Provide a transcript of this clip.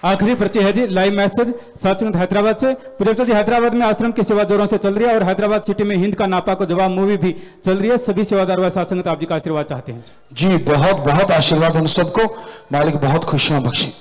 आखिरी पर्ची है जी, लाइव मैसेज सत्संग हैदराबाद से। प्रोफेसर जी, हैदराबाद में आश्रम की सेवा जोरों से चल रही है और हैदराबाद सिटी में हिंद का नापा को जवाब मूवी भी चल रही है। सभी सेवादार व साथ संगत आप जी का आशीर्वाद चाहते हैं जी। बहुत बहुत आशीर्वाद हम सबको, मालिक बहुत खुशियां बख्शे।